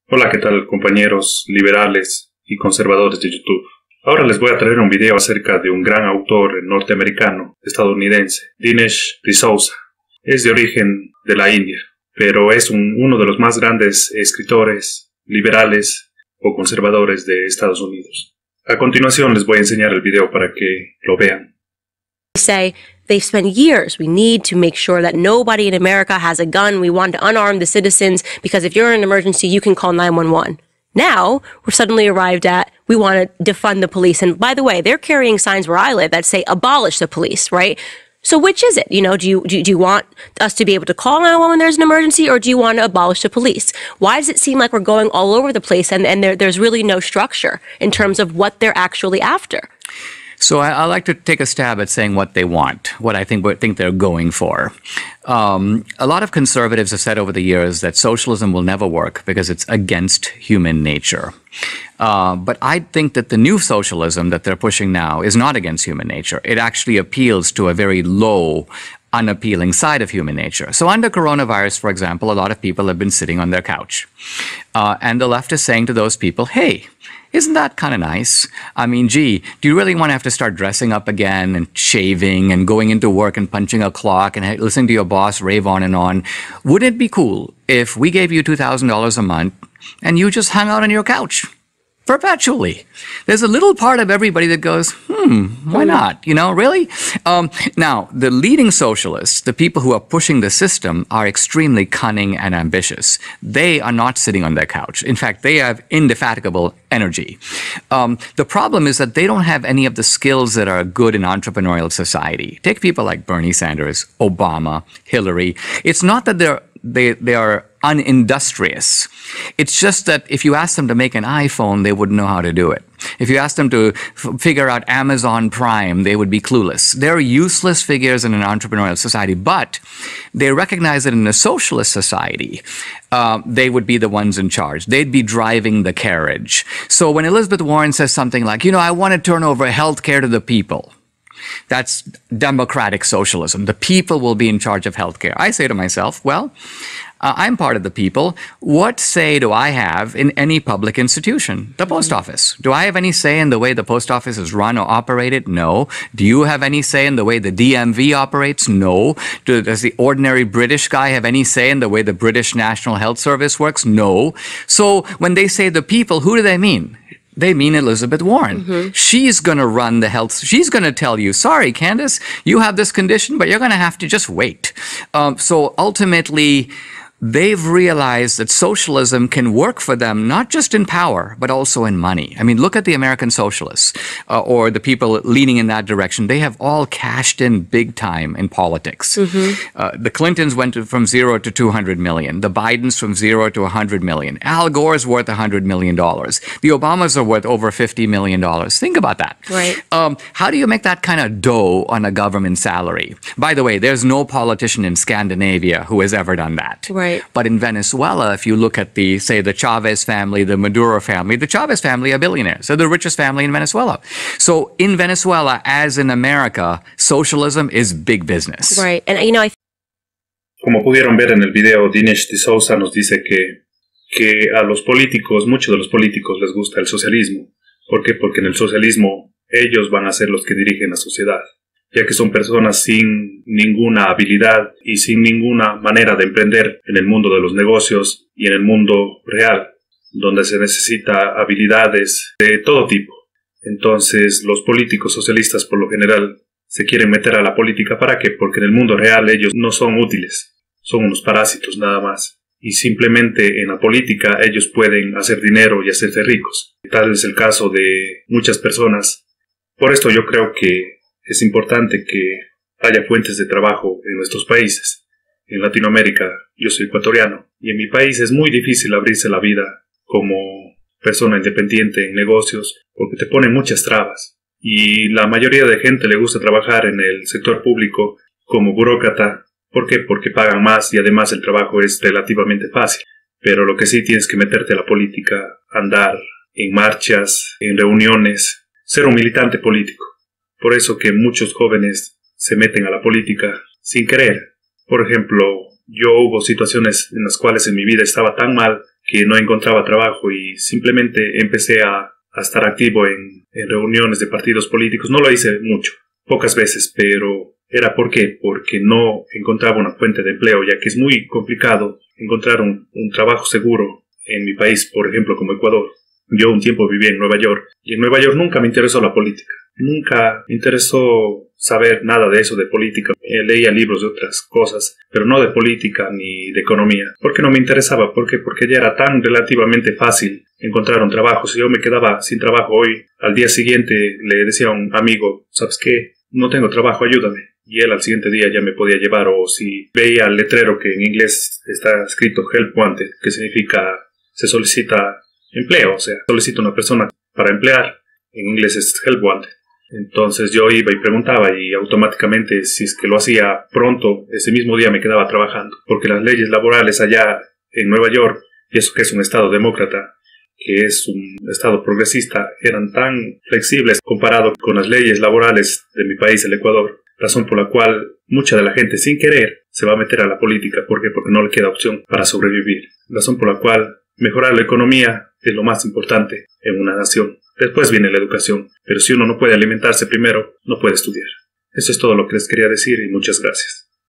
Hola, ¿qué tal, compañeros liberales y conservadores de YouTube? Ahora les voy a traer un video acerca de un gran autor norteamericano, estadounidense, Dinesh D'Souza. Es de origen de la India, pero es uno de los más grandes escritores liberales o conservadores de Estados Unidos. A continuación les voy a enseñar el video para que lo vean. Say they've spent years. We need to make sure that nobody in America has a gun. We want to unarm the citizens because if you're in an emergency, you can call 911. Now we're suddenly arrived at we want to defund the police. And by the way, they're carrying signs where I live that say abolish the police, right? So which is it? Do you want us to be able to call 911 when there's an emergency, or do you want to abolish the police? Why does it seem like we're going all over the place and there's really no structure in terms of what they're actually after? So I like to take a stab at saying what they want, what I think they're going for. A lot of conservatives have said over the years that socialism will never work because it's against human nature. But I think that the new socialism that they're pushing now is not against human nature. It actually appeals to a very low, unappealing side of human nature. So under coronavirus, for example, a lot of people have been sitting on their couch. And the left is saying to those people, hey, isn't that kind of nice? I mean, gee, do you really want to have to start dressing up again and shaving and going into work and punching a clock and listening to your boss rave on and on? Wouldn't it be cool if we gave you $2,000 a month and you just hung out on your couch perpetually? There's a little part of everybody that goes, why not? Really? Now, the leading socialists, the people who are pushing the system, are extremely cunning and ambitious. They are not sitting on their couch. In fact, they have indefatigable energy. The problem is that they don't have any of the skills that are good in entrepreneurial society. Take people like Bernie Sanders, Obama, Hillary. It's not that they are unindustrious. It's just that if you ask them to make an iPhone, they wouldn't know how to do it. If you ask them to figure out Amazon Prime, they would be clueless. They're useless figures in an entrepreneurial society, but they recognize that in a socialist society, they would be the ones in charge. They'd be driving the carriage. So when Elizabeth Warren says something like, I want to turn over health care to the people, that's democratic socialism. The people will be in charge of healthcare. I say to myself, well, I'm part of the people. What say do I have in any public institution? The post office. Do I have any say in the way the post office is run or operated? No. Do you have any say in the way the DMV operates? No. Does the ordinary British guy have any say in the way the British National Health Service works? No. So when they say the people, who do they mean? They mean Elizabeth Warren. She's going to run the health. She's going to tell you, sorry, Candace, you have this condition, but you're going to have to just wait. So ultimately, they've realized that socialism can work for them, not just in power, but also in money. I mean, look at the American socialists or the people leaning in that direction. They have all cashed in big time in politics. The Clintons went from 0 to 200 million. The Bidens from 0 to 100 million. Al Gore's worth $100 million. The Obamas are worth over $50 million. Think about that. Right. How do you make that kind of dough on a government salary? By the way, there's no politician in Scandinavia who has ever done that. Right. But in Venezuela, if you look at the Chavez family, the Maduro family, the Chavez family are billionaires. They're the richest family in Venezuela. So in Venezuela, as in America, socialism is big business. Right. And, Como pudieron ver en el video, Dinesh D'Souza nos dice que a los políticos, muchos de los políticos les gusta el socialismo. ¿Por qué? Porque en el socialismo ellos van a ser los que dirigen la sociedad, ya que son personas sin ninguna habilidad y sin ninguna manera de emprender en el mundo de los negocios y en el mundo real, donde se necesita habilidades de todo tipo. Entonces, los políticos socialistas por lo general se quieren meter a la política. ¿Para qué? Porque en el mundo real ellos no son útiles, son unos parásitos nada más. Y simplemente en la política ellos pueden hacer dinero y hacerse ricos. Tal es el caso de muchas personas. Por esto yo creo que es importante que haya fuentes de trabajo en nuestros países. En Latinoamérica, yo soy ecuatoriano, y en mi país es muy difícil abrirse la vida como persona independiente en negocios, porque te ponen muchas trabas. Y la mayoría de gente le gusta trabajar en el sector público como burócrata. ¿Por qué? Porque pagan más y además el trabajo es relativamente fácil. Pero lo que sí tienes que meterte a la política, andar en marchas, en reuniones, ser un militante político. Por eso que muchos jóvenes se meten a la política sin querer. Por ejemplo, yo hubo situaciones en las cuales en mi vida estaba tan mal que no encontraba trabajo y simplemente empecé a estar activo en reuniones de partidos políticos. No lo hice mucho, pocas veces, pero era ¿por qué? Porque no encontraba una fuente de empleo, ya que es muy complicado encontrar un trabajo seguro en mi país, por ejemplo, como Ecuador. Yo un tiempo viví en Nueva York y en Nueva York nunca me interesó la política. Nunca me interesó saber nada de eso, de política. Leía libros de otras cosas, pero no de política ni de economía. ¿Por qué no me interesaba? ¿Por qué? Porque ya era tan relativamente fácil encontrar un trabajo. Si yo me quedaba sin trabajo hoy, al día siguiente le decía a un amigo, ¿sabes qué? No tengo trabajo, ayúdame. Y él al siguiente día ya me podía llevar. O si veía el letrero que en inglés está escrito Help Wanted, que significa se solicita empleo, o sea, solicita una persona para emplear. En inglés es Help Wanted. Entonces yo iba y preguntaba y automáticamente, si es que lo hacía pronto, ese mismo día me quedaba trabajando. Porque las leyes laborales allá en Nueva York, y eso que es un estado demócrata, que es un estado progresista, eran tan flexibles comparado con las leyes laborales de mi país, el Ecuador. Razón por la cual mucha de la gente sin querer se va a meter a la política. ¿Por qué? Porque no le queda opción para sobrevivir. Razón por la cual mejorar la economía es lo más importante en una nación. Después viene la educación, pero si uno no puede alimentarse primero, no puede estudiar. Eso es todo lo que les quería decir y muchas gracias.